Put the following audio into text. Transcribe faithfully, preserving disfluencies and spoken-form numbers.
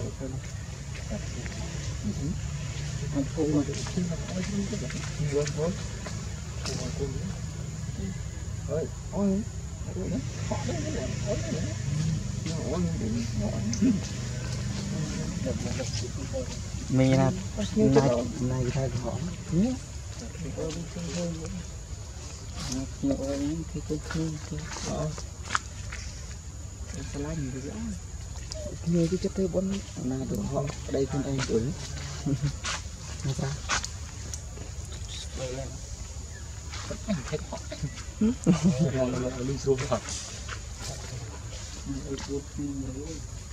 anh không mà khi mà ôi không có nhiều thôi ơi ôi họ đấy là ôi ôi mình là này này thay họ nhé nhiều ơi thì tôi thương tôi sẽ lấy nhiều cái nhiều cái chất thế bốn là được họ ở đây con anh tuổi là sao anh thấy họ đi xuống rồi